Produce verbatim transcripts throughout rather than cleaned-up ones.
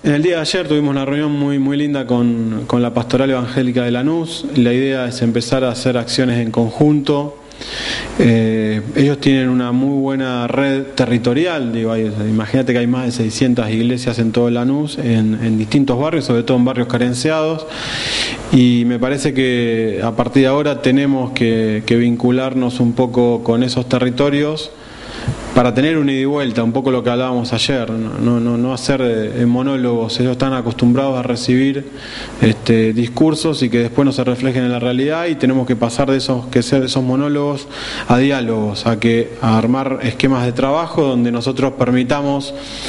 En el día de ayer tuvimos una reunión muy, muy linda con, con la Pastoral Evangélica de Lanús. La idea es empezar a hacer acciones en conjunto. Eh, ellos tienen una muy buena red territorial, digo, hay, imagínate que hay más de seiscientas iglesias en todo Lanús, en, en distintos barrios, sobre todo en barrios carenciados, y me parece que a partir de ahora tenemos que, que vincularnos un poco con esos territorios para tener un ida y vuelta, un poco lo que hablábamos ayer, no, no, no hacer eh, monólogos. Ellos están acostumbrados a recibir este, discursos y que después no se reflejen en la realidad, y tenemos que pasar de esos, que ser esos monólogos a diálogos, a, que, a armar esquemas de trabajo donde nosotros permitamos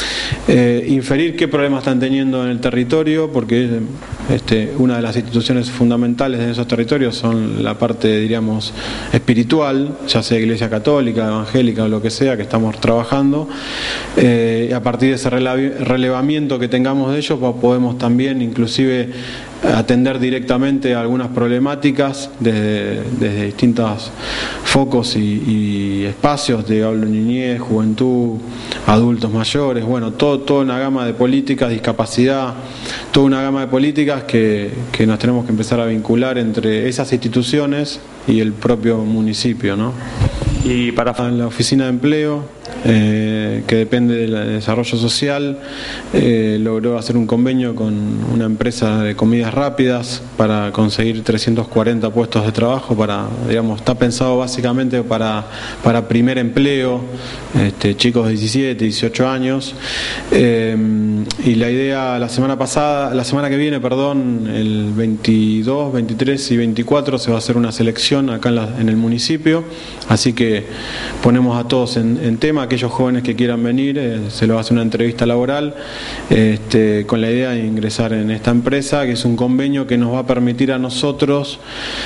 eh, inferir qué problemas están teniendo en el territorio, porque este, una de las instituciones fundamentales de esos territorios son la parte, diríamos, espiritual, ya sea iglesia católica, evangélica o lo que sea, que está estamos trabajando, eh, y a partir de ese relevamiento que tengamos de ellos, pues podemos también inclusive atender directamente a algunas problemáticas desde, desde distintos focos y, y espacios de hablo niñez, juventud, adultos mayores, bueno, todo, toda una gama de políticas, discapacidad, toda una gama de políticas que, que nos tenemos que empezar a vincular entre esas instituciones y el propio municipio, ¿no? Y para la oficina de empleo, eh, que depende del desarrollo social, eh, logró hacer un convenio con una empresa de comidas rápidas para conseguir trescientos cuarenta puestos de trabajo, para, digamos, está pensado básicamente para, para primer empleo, este, chicos de diecisiete, dieciocho años, eh, y la idea la semana pasada, la semana que viene, perdón, el veintidós, veintitrés y veinticuatro se va a hacer una selección acá en, la, en el municipio, así que ponemos a todos en, en tema. Aquellos jóvenes que quieran venir, eh, se les va a hacer una entrevista laboral, este, con la idea de ingresar en esta empresa, que es un convenio que nos va a permitir a nosotros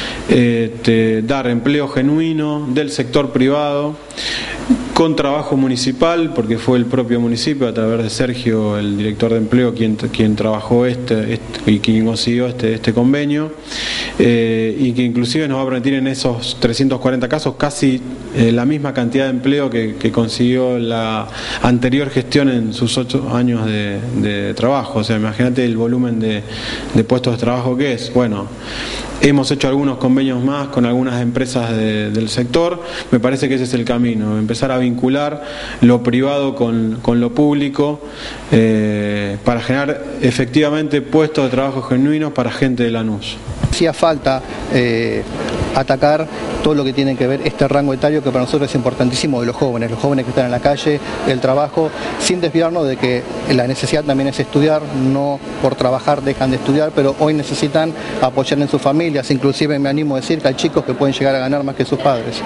este, dar empleo genuino del sector privado con trabajo municipal, porque fue el propio municipio, a través de Sergio, el director de empleo, quien, quien trabajó este, este y quien consiguió este, este convenio, eh, y que inclusive nos va a permitir en esos trescientos cuarenta casos casi eh, la misma cantidad de empleo que, que consiguió la anterior gestión en sus ocho años de, de trabajo. O sea, imagínate el volumen de, de puestos de trabajo que es. Bueno, hemos hecho algunos convenios más con algunas empresas de, del sector. Me parece que ese es el camino, empezar a vincular lo privado con, con lo público, eh, para generar efectivamente puestos de trabajo genuinos para gente de Lanús. Hacía falta eh, atacar todo lo que tiene que ver este rango etario, que para nosotros es importantísimo, de los jóvenes, los jóvenes que están en la calle, el trabajo, sin desviarnos de que la necesidad también es estudiar, no por trabajar dejan de estudiar, pero hoy necesitan apoyar en sus familias, inclusive me animo a decir que hay chicos que pueden llegar a ganar más que sus padres.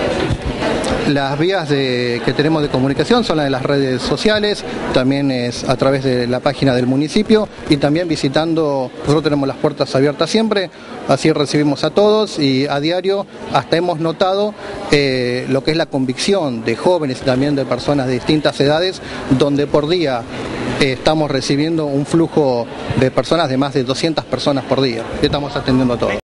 Las vías de, que tenemos de comunicación son las de las redes sociales, también es a través de la página del municipio y también visitando. Nosotros tenemos las puertas abiertas siempre, así recibimos a todos, y a diario hasta hemos notado eh, lo que es la convicción de jóvenes y también de personas de distintas edades, donde por día eh, estamos recibiendo un flujo de personas de más de doscientas personas por día, y estamos atendiendo a todos.